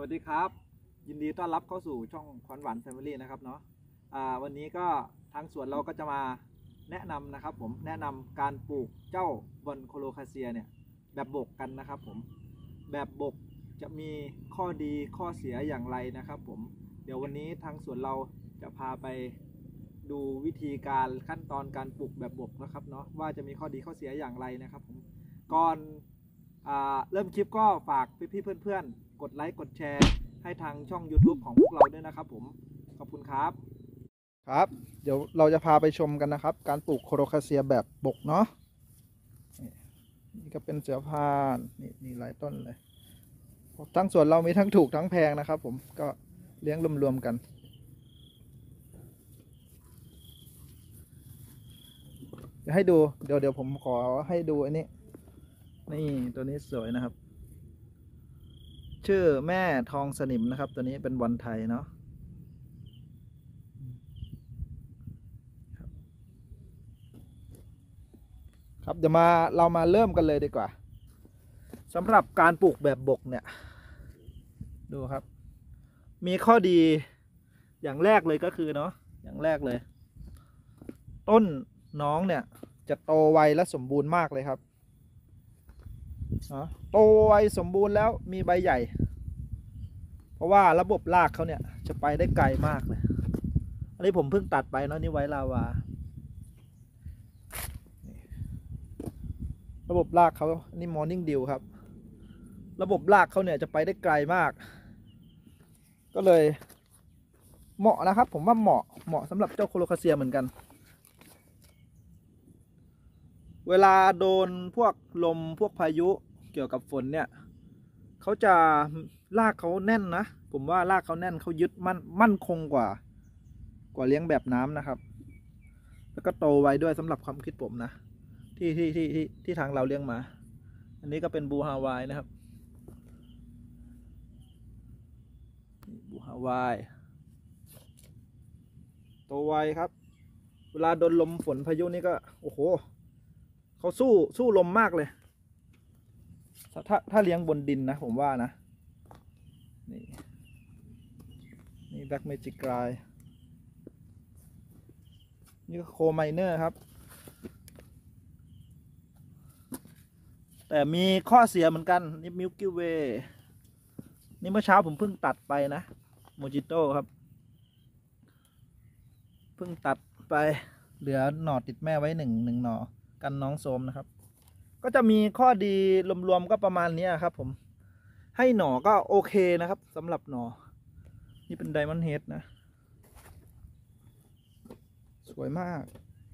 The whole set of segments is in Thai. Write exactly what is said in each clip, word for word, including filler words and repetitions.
วัสดีครับยินดีต้อนรับเข้าสู่ช่องขวัญหวานแฟมิลี่นะครับเนาะวันนี้ก็ทางสวนเราก็จะมาแนะนำนะครับผมแนะนำการปลูกเจ้าบอนโคโลคาเซียเนี่ยแบบบกกันนะครับผมแบบบกจะมีข้อดีข้อเสียอย่างไรนะครับผมเดี๋ยววันนี้ทางสวนเราจะพาไปดูวิธีการขั้นตอนการปลูกแบบบกนะครับเนาะว่าจะมีข้อดีข้อเสียอย่างไรนะครับผมก่อนเริ่มคลิปก็ฝากพี่ๆเพื่อนๆกดไลค์กดแชร์ให้ทางช่อง YouTube ของพวกเราด้วยนะครับผมขอบคุณครับครับเดี๋ยวเราจะพาไปชมกันนะครับการปลูกโคโลคาเซียแบบบกเนาะนี่ก็เป็นเสือพานนี่มีหลายต้นเลยทั้งสวนเรามีทั้งถูกทั้งแพงนะครับผมก็เลี้ยงรวมๆกันเดี๋ยวให้ดูเดี๋ยวเดี๋ยวผมขอให้ดูอันนี้นี่ตัวนี้สวยนะครับชื่อแม่ทองสนิมนะครับตัวนี้เป็นบอลไทยเนาะครับเดี๋ยวมาเรามาเริ่มกันเลยดีกว่าสำหรับการปลูกแบบบกเนี่ยดูครับมีข้อดีอย่างแรกเลยก็คือเนาะอย่างแรกเลยต้นน้องเนี่ยจะโตไวและสมบูรณ์มากเลยครับโตไวสมบูรณ์แล้วมีใบใหญ่เพราะว่าระบบรากเขาเนี่ยจะไปได้ไกลมากเลยอันนี้ผมเพิ่งตัดไปเนาะนี่ไว้ลาวาระบบรากเขานี่มอร์นิ่งดิวครับระบบรากเขาเนี่ยจะไปได้ไกลมากก็เลยเหมาะนะครับผมว่าเหมาะเหมาะสำหรับเจ้าโคโลคาเซียเหมือนกันเวลาโดนพวกลมพวกพายุเกี่ยวกับฝนเนี่ยเขาจะรากเขาแน่นนะผมว่ารากเขาแน่นเขายึดมั่นมั่นคงกว่ากว่าเลี้ยงแบบน้ำนะครับแล้วก็โตไวด้วยสำหรับความคิดผมนะที่ที่ที่ที่ที่ทางเราเลี้ยงมาอันนี้ก็เป็นบูฮาวายนะครับบูฮาวายโตไวครับเวลาโดนลมฝนพายุนี่ก็โอ้โหเขาสู้สู้ลมมากเลยถ้าถ้าเลี้ยงบนดินนะผมว่านะนี่นี่แบล็กเมจิกไลน์นี่ก็โคไมเนอร์ครับแต่มีข้อเสียเหมือนกันนี่มิลกี้เวย์นี่เมื่อเช้าผมเพิ่งตัดไปนะโมจิโต้ครับเพิ่งตัดไปเหลือหน่อติดแม่ไว้หนึ่งหนึ่งหน่อกันน้องโสมนะครับก็จะมีข้อดีรวมๆก็ประมาณนี้ครับผมให้หน่อก็โอเคนะครับสำหรับหน่อนี่เป็นไดมอนด์เฮดนะสวยมาก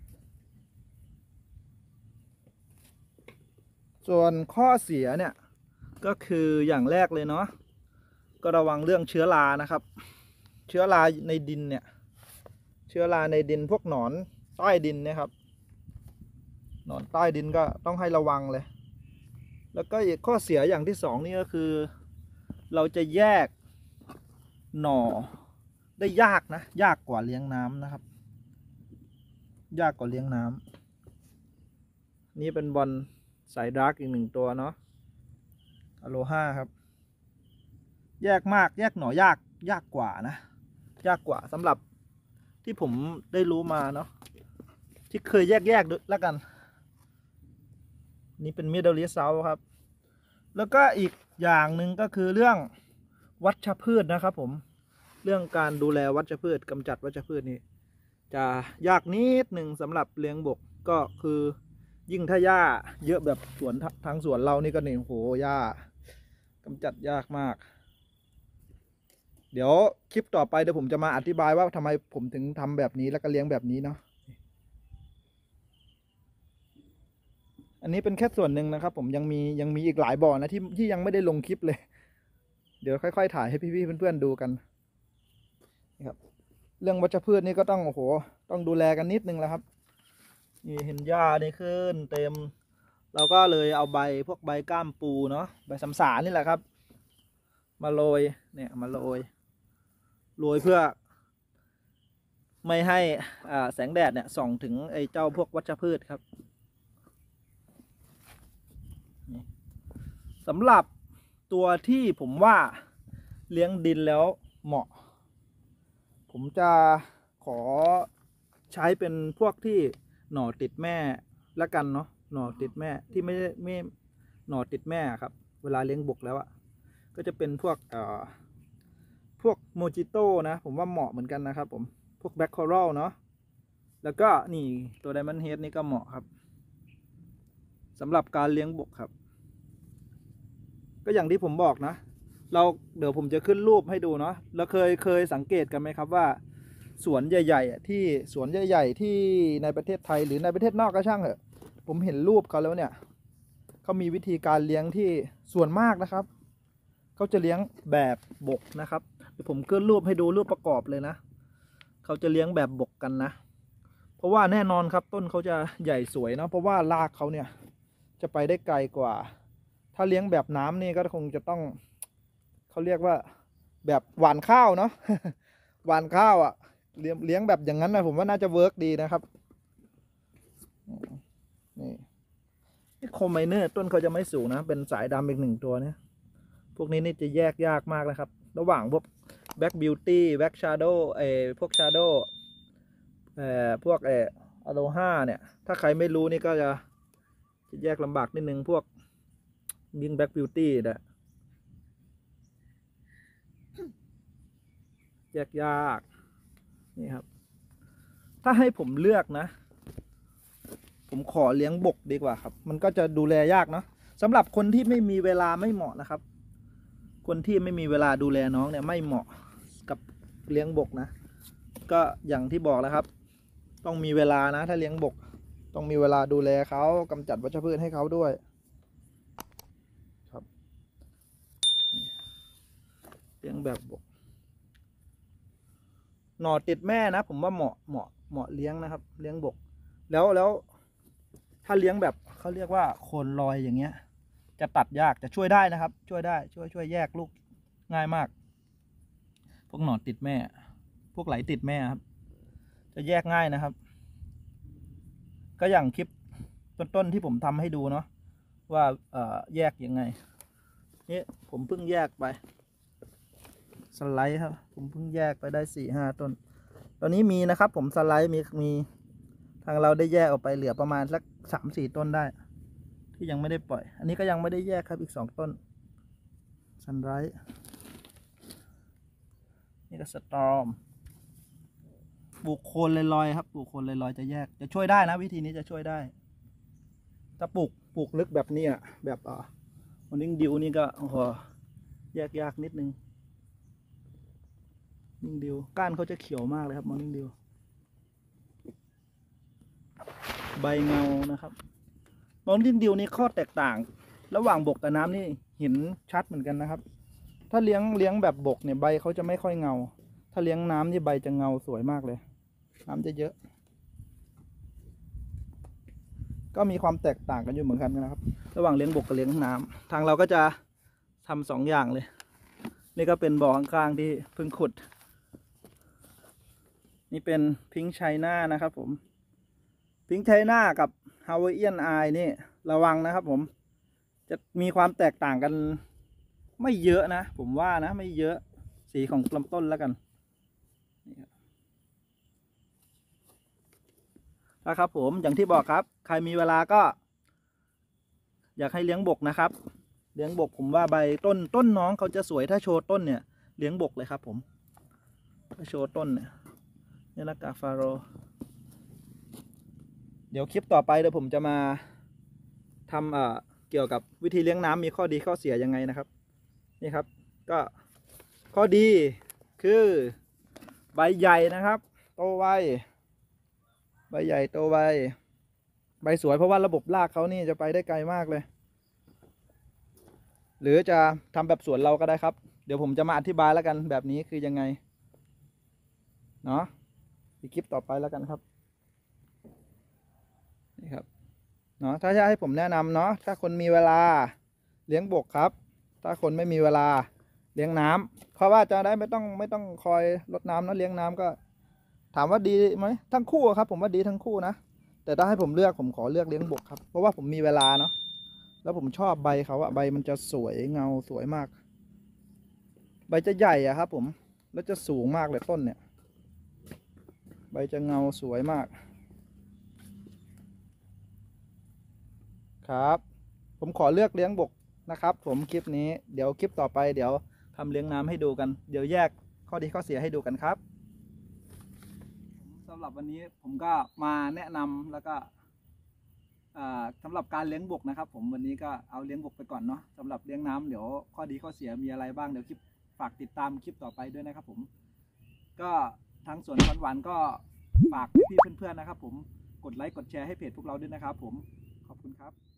ส่วนข้อเสียเนี่ยก็คืออย่างแรกเลยเนาะก็ระวังเรื่องเชื้อรานะครับเชื้อราในดินเนี่ยเชื้อราในดินพวกหนอนใต้ดินเนี่ยครับหนอนใต้ดินก็ต้องให้ระวังเลยแล้วก็อีกข้อเสียอย่างที่สองนี่ก็คือเราจะแยกหน่อได้ยากนะยากกว่าเลี้ยงน้ำนะครับยากกว่าเลี้ยงน้ำนี่เป็นบอลสายดาร์กอีกหนึ่งตัวเนาะอโลฮาครับแยกมากแยกหน่อยากยากกว่านะยากกว่าสำหรับที่ผมได้รู้มาเนาะที่เคยแยกแยกแล้วกันนี่เป็นมิดเดิลลิเซาครับแล้วก็อีกอย่างหนึ่งก็คือเรื่องวัชพืชนะครับผมเรื่องการดูแลวัชพืชกำจัดวัชพืชนี่จะยากนิดหนึ่งสำหรับเลี้ยงบกก็คือยิ่งถ้าหญ้าเยอะแบบสวนทางสวนเรานี่ก็เนี่ยโหหญ้ากำจัดยากมากเดี๋ยวคลิปต่อไปเดี๋ยวผมจะมาอธิบายว่าทำไมผมถึงทำแบบนี้แล้วก็เลี้ยงแบบนี้เนาะอันนี้เป็นแค่ส่วนหนึ่งนะครับผมยังมียังมีอีกหลายบ่อนะที่ที่ยังไม่ได้ลงคลิปเลยเดี๋ยวค่อยๆถ่ายให้พี่ๆเพื่อนๆดูกันนี่ครับเรื่องวัชพืชนี่ก็ต้องโอ้โหต้องดูแลกันนิดนึงแล้วครับนี่เห็นหญ้านี่ขึ้นเต็มเราก็เลยเอาใบพวกใบก้ามปูเนาะใบสำสานี่แหละครับมาโรยเนี่ยมาโรยโรยเพื่อไม่ให้อ่าแสงแดดเนี่ยส่องถึงไอ้เจ้าพวกวัชพืชครับสำหรับตัวที่ผมว่าเลี้ยงดินแล้วเหมาะผมจะขอใช้เป็นพวกที่หน่อติดแม่ละกันเนาะหน่อติดแม่ที่ไม่ไม่หน่อติดแม่ครับเวลาเลี้ยงบกแล้วอะก็จะเป็นพวกเอ่อพวกโมจิโต้นะผมว่าเหมาะเหมือนกันนะครับผมพวกแบล็คคอรัลเนาะแล้วก็นี่ตัวไดมอนด์เฮดนี่ก็เหมาะครับสำหรับการเลี้ยงบกครับก็อย่างที่ผมบอกนะเราเดี๋ยวผมจะขึ้นรูปให้ดูเนาะเราเคยเคยสังเกตกันไหมครับว่าสวนใหญ่ๆที่สวนใหญ่ๆที่ในประเทศไทยหรือในประเทศนอกก็ช่างเถอะผมเห็นรูปเขาแล้วเนี่ยเขามีวิธีการเลี้ยงที่ส่วนมากนะครับเขาจะเลี้ยงแบบบกนะครับเดี๋ยวผมขึ้นรูปให้ดูรูปประกอบเลยนะเขาจะเลี้ยงแบบบกกันนะเพราะว่าแน่นอนครับต้นเขาจะใหญ่สวยเนาะเพราะว่ารากเขาเนี่ยจะไปได้ไกลกว่าถ้าเลี้ยงแบบน้ำนี่ก็คงจะต้องเขาเรียกว่าแบบหว่านข้าวเนาะ หว่านข้าวอ่ะเลี้ยงเลี้ยงแบบอย่างนั้นนะผมว่าน่าจะเวิร์กดีนะครับนี่โคมไมเนอร์ต้นเขาจะไม่สูงนะเป็นสายดำอีกหนึ่งตัวเนี่ยพวกนี้นี่จะแยกยากมากนะครับระหว่างพวกแบ็กบิวตี้แบ็กชาร์โดเอ่อพวกชาร์โดเอ่อพวกเอ่ออะโลฮาเนี่ยถ้าใครไม่รู้นี่ก็จะจะแยกลำบากนิดนึงพวกยิงแบ็กบิวตี้เนี่ยแยกยากนี่ครับถ้าให้ผมเลือกนะผมขอเลี้ยงบกดีกว่าครับมันก็จะดูแลยากเนาะสำหรับคนที่ไม่มีเวลาไม่เหมาะนะครับคนที่ไม่มีเวลาดูแลน้องเนี่ยไม่เหมาะกับเลี้ยงบกนะก็อย่างที่บอกแล้วครับต้องมีเวลานะถ้าเลี้ยงบกต้องมีเวลาดูแลเขากำจัดวัชพืชให้เขาด้วยครับเลี้ยงแบบบกหน่อติดแม่นะผมว่าเหมาะเหมาะเหมาะเลี้ยงนะครับเลี้ยงบกแล้วแล้วถ้าเลี้ยงแบบเขาเรียกว่าโคนลอยอย่างเงี้ยจะตัดยากจะช่วยได้นะครับช่วยได้ช่วยช่วยแยกลูกง่ายมากพวกหน่อติดแม่พวกไหลติดแม่ครับจะแยกง่ายนะครับก็อย่างคลิปต้นๆที่ผมทำให้ดูเนาะว่าเอ่อแยกยังไงนี่ผมเพิ่งแยกไปสไลด์ครับผมเพิ่งแยกไปได้สี่ห้าต้นตอนนี้มีนะครับผมสไลด์มีมีทางเราได้แยกออกไปเหลือประมาณสักสามสี่ต้นได้ที่ยังไม่ได้ปล่อยอันนี้ก็ยังไม่ได้แยกครับอีกสองต้นซันไรส์นี่ก็สตอมปลูกโคนลอยๆครับปลูกโคนลอยๆจะแยกจะช่วยได้นะวิธีนี้จะช่วยได้ถ้าปลูกปลูกลึกแบบนี้อ่ะแบบอ่ะมันนิ่งดิวนี่ก็โอ้โหแยกยากนิดนึงนิ่งดิวก้านเขาจะเขียวมากเลยครับมอร์นิ่งดิวใบเงานะครับมอร์นิ่งดิวนี่ข้อแตกต่างระหว่างบกกับน้ำนี่เห็นชัดเหมือนกันนะครับถ้าเลี้ยงเลี้ยงแบบบกเนี่ยใบเขาจะไม่ค่อยเงาถ้าเลี้ยงน้ำนี่ใบจะเงาสวยมากเลยน้ำจะเยอะก็มีความแตกต่างกันอยู่เหมือนกันนะครับระหว่างเลี้ยงบกกับเลี้ยงน้ำทางเราก็จะทำสองอย่างเลยนี่ก็เป็นบ่อข้างๆที่เพิ่งขุดนี่เป็นพิงค์ไชน่านะครับผมพิงค์ไชน่ากับฮาวายเอียนไอนี่ระวังนะครับผมจะมีความแตกต่างกันไม่เยอะนะผมว่านะไม่เยอะสีของลำต้นแล้วกันนะครับผมอย่างที่บอกครับใครมีเวลาก็อยากให้เลี้ยงบกนะครับเลี้ยงบกผมว่าใบต้นต้นน้องเขาจะสวยถ้าโชว์ต้นเนี่ยเลี้ยงบกเลยครับผมถ้าโชว์ต้นเนี่ยนี่ละกาฟาโรเดี๋ยวคลิปต่อไปเดี๋ยวผมจะมาทำเอ่อเกี่ยวกับวิธีเลี้ยงน้ำมีข้อดีข้อเสียยังไงนะครับนี่ครับก็ข้อดีคือใบใหญ่นะครับโตไวใบใหญ่โตไวใบสวยเพราะว่าระบบรากเขานี่จะไปได้ไกลมากเลยหรือจะทำแบบสวนเราก็ได้ครับเดี๋ยวผมจะมาอธิบายแล้วกันแบบนี้คือยังไงเนาะอีกคลิปต่อไปแล้วกันครับนี่ครับเนาะถ้าจะให้ผมแนะนำเนาะถ้าคนมีเวลาเลี้ยงบกครับถ้าคนไม่มีเวลาเลี้ยงน้ำเพราะว่าจะได้ไม่ต้องไม่ต้องคอยรดน้ำนะเลี้ยงน้ำก็ถามว่าดีไหมทั้งคู่ครับผมว่าดีทั้งคู่นะแต่ถ้าให้ผมเลือกผมขอเลือกเลี้ยงบกครับเพราะว่าผมมีเวลาเนาะแล้วผมชอบใบเขาอะใบมันจะสวยเงาสวยมากใบบจะใหญ่อะครับผมแล้วจะสูงมากเลยต้นเนี่ยใบจะเงาสวยมากครับผมขอเลือกเลี้ยงบกนะครับผมคลิปนี้เดี๋ยวคลิปต่อไปเดี๋ยวทำเลี้ยงน้ำให้ดูกันเดี๋ยวแยกข้อดีข้อเสียให้ดูกันครับสำหรับวันนี้ผมก็มาแนะนำแล้วก็สำหรับการเลี้ยงบกนะครับผมวันนี้ก็เอาเลี้ยงบกไปก่อนเนาะสำหรับเลี้ยงน้ำเดี๋ยวข้อดีข้อเสียมีอะไรบ้างเดี๋ยวคลิปฝากติดตามคลิปต่อไปด้วยนะครับผมก็ทางสวนคอนหวานก็ฝากพี่ๆเพื่อนๆนะครับผมกดไลค์กดแชร์ให้เพจพวกเราด้วยนะครับผมขอบคุณครับ